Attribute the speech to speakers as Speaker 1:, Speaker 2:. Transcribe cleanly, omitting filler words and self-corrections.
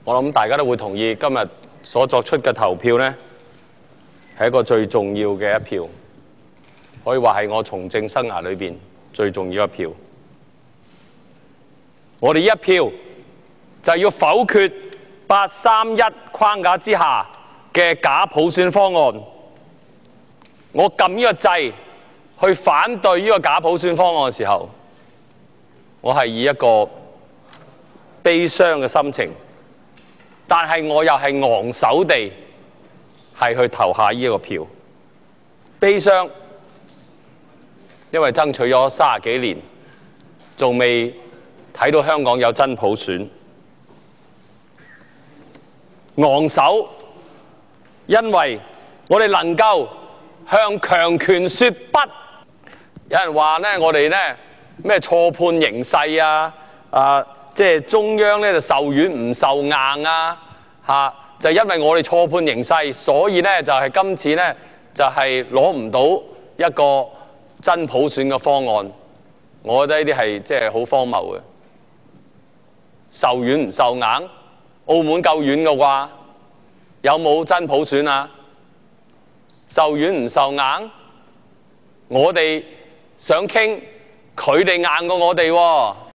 Speaker 1: 我諗大家都會同意，今日所作出嘅投票呢，係一個最重要嘅一票，可以話係我從政生涯裏邊最重要一票。我哋一票就係要否決831框架之下嘅假普選方案。我撳呢個掣去反對呢個假普選方案嘅時候，我係以一個悲傷嘅心情，但係我又係昂首地係去投下呢一個票。悲傷，因為爭取咗30幾年，仲未睇到香港有真普選。昂首，因為我哋能夠向強權說不。有人話呢，我哋呢咩錯判形勢啊，即係中央呢就受軟唔受硬啊，就因為我哋錯判形勢，所以呢就係今次呢就係攞唔到一個真普選嘅方案。我覺得呢啲係即係好荒謬嘅。受軟唔受硬，澳門夠軟嘅啩，有冇真普選啊？受軟唔受硬，我哋想傾，佢哋硬過我哋喎。